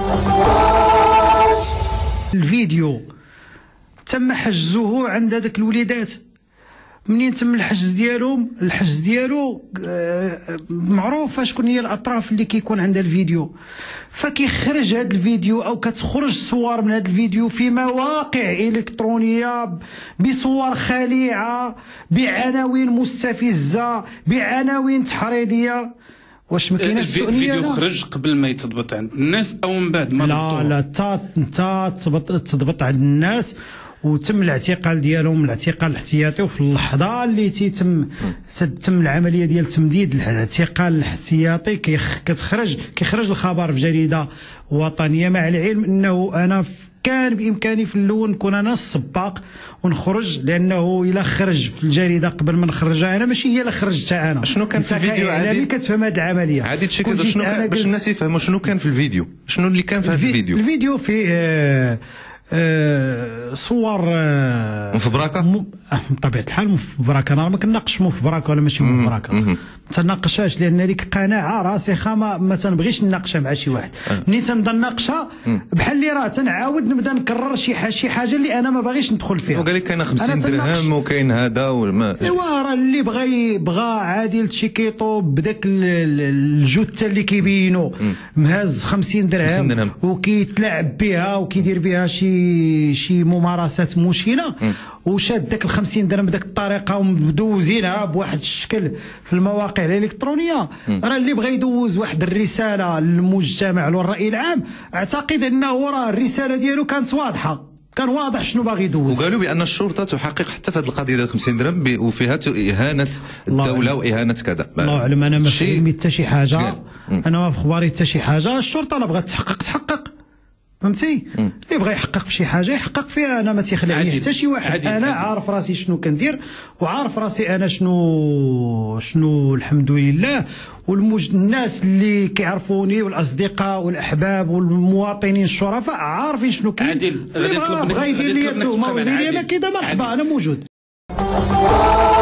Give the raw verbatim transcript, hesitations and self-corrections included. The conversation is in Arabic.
الفيديو تم حجزه عند هذاك الوليدات. منين تم الحجز ديالهم، الحجز ديالو معروف شكون هي الاطراف اللي كيكون عندها الفيديو، فكيخرج هذا الفيديو او كتخرج صور من هذا الفيديو في مواقع الكترونيه بصور خليعه، بعناوين مستفزه، بعناوين تحريضيه. واش ما كايناش سؤال؟ الفيديو خرج قبل ما يتضبط عند الناس او من بعد ما لا لا تا تا تضبط عند الناس وتم الاعتقال ديالهم، الاعتقال الاحتياطي. وفي اللحظه اللي تيتم تتم العمليه ديال تمديد الاعتقال الاحتياطي كتخرج كيخرج الخبر في جريده وطنيه، مع العلم انه انا كان بامكاني في الاول نكون انا السباق ونخرج، لانه الا خرج في الجريده قبل ما نخرجها انا ماشي هي اللي خرجتها انا. شنو كان في الفيديو عادي؟ كتفهم هذه العمليه عادي تشي كذا. شنو كان باش الناس يفهموا شنو كان في الفيديو؟ شنو اللي كان في هذا الفيديو؟ الفيديو فيه آه آه صور آه مفبركه بطبيعه الحال مفبركه. انا ما كناقش مفبركه ولا ماشي مفبركه، ما تناقشهاش لان هذيك قناعه راسخه ما, ما تنبغيش نناقشها مع شي واحد. ملي تنبدا نناقشها بحال اللي راه تنعاود نبدا نكرر شي حاجه شي حاجه اللي انا ما باغيش ندخل فيها. وقال لك كاينه خمسين درهم وكاين هذا وما ايوا راه اللي بغى بغى عادل تشيكيطو بداك الجثه اللي كيبينوا مهز خمسين درهم وكيتلاعب بها وكيدير بها شي شي ممارسات مشينه، وشاد داك ال خمسين درهم بداك الطريقه ومدوزينها بواحد الشكل في المواقع الالكترونيه. راه اللي بغى يدوز واحد الرساله للمجتمع والراي العام، اعتقد انه راه الرساله ديالو كانت واضحه، كان واضح شنو باغي يدوز. وقالوا بان الشرطه تحقق حتى في هذه القضيه ديال خمسين درهم وفيها اهانه الدوله واهانه كذا. الله اعلم، انا ما فهمت حتى شي حاجه، انا ما في خباري حتى شي حاجه. الشرطه لا بغات تحقق تحقق، فهمتي؟ اللي بغى يحقق في شي حاجه يحقق فيها، انا ما تيخلعني حتى شي واحد. عديد انا عديد. عارف راسي شنو كندير وعارف راسي انا شنو شنو الحمد لله. والمج... الناس اللي كيعرفوني والاصدقاء والاحباب والمواطنين الشرفاء عارفين شنو كاين. عادل غادي يطلب بغى يدير لي تهمه ويدير لي كذا، مرحبا انا موجود.